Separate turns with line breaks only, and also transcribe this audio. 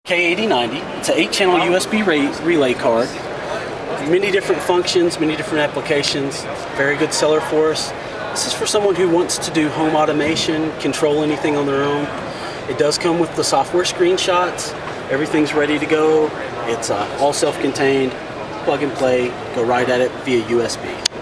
K8090. It's an 8-channel USB relay card. Many different functions, many different applications. Very good seller for us. This is for someone who wants to do home automation, control anything on their own. It does come with the software screenshots. Everything's ready to go. It's all self-contained, plug and play, go right at it via USB.